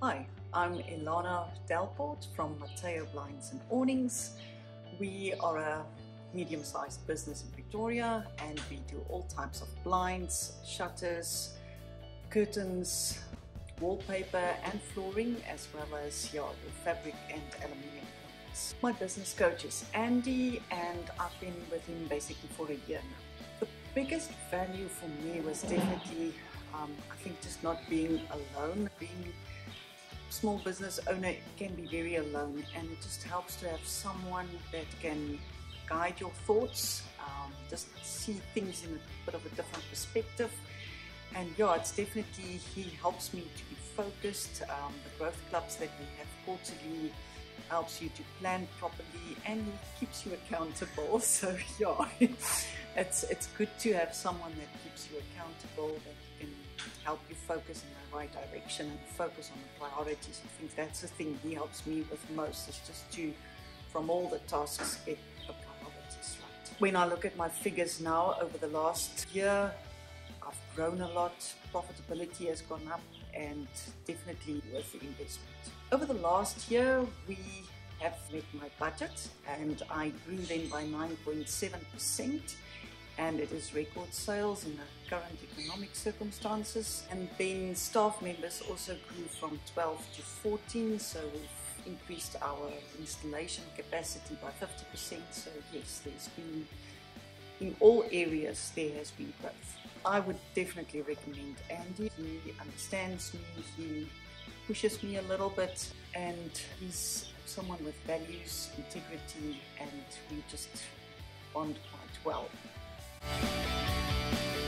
Hi, I'm Ellana Delport from Matheo Blinds Awnings. We are a medium-sized business in Pretoria and we do all types of blinds, shutters, curtains, wallpaper and flooring, as well as your fabric and aluminium products. My business coach is Andy and I've been with him basically for a year now. The biggest value for me was definitely I think just not being alone. Being a small business owner can be very alone, and it just helps to have someone that can guide your thoughts, just see things in a bit of a different perspective. And yeah, it's definitely, he helps me to be focused. The growth clubs that we have quarterly helps you to plan properly and he keeps you accountable. So yeah, it's good to have someone that keeps you accountable, that can help you focus in the right direction and focus on the priorities. I think that's the thing he helps me with most, is just to, from all the tasks, get the priorities right. When I look at my figures now over the last year, I've grown a lot, profitability has gone up, and definitely worth the investment. Over the last year, we have met my budget and I grew then by 9.7%, and it is record sales in the current economic circumstances. And then staff members also grew from 12 to 14, so we've increased our installation capacity by 50%. So yes, there's been, in all areas, there has been growth. I would definitely recommend Andy. He understands me, he pushes me a little bit, and he's someone with values, integrity, and we just bond quite well.